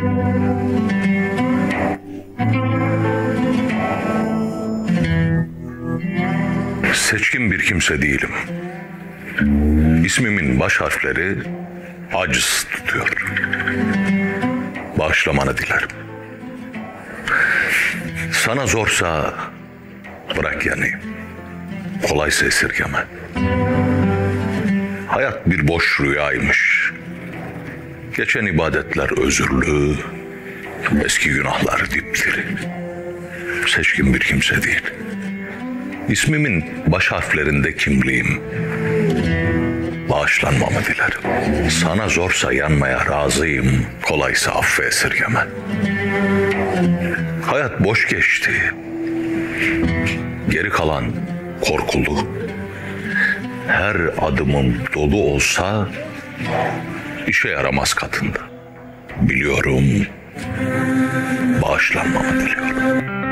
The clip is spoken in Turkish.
Seçkin bir kimse değilim. İsmimin baş harfleri aciz tutuyor. Bağışlamanı dilerim. Sana zorsa bırak yanayım. Kolaysa esirgeme. Hayat bir boş rüyaymış. Geçen ibadetler özürlü, eski günahlar dipdiri. Seçkin bir kimse değil. İsmimin baş harflerinde kimliğim. Bağışlanmamı dilerim. Sana zorsa yanmaya razıyım, kolaysa affı esirgeme. Hayat boş geçti. Geri kalan korkulu. Her adımım dolu olsa işe yaramaz katında. Biliyorum, bağışlanmamı diliyorum.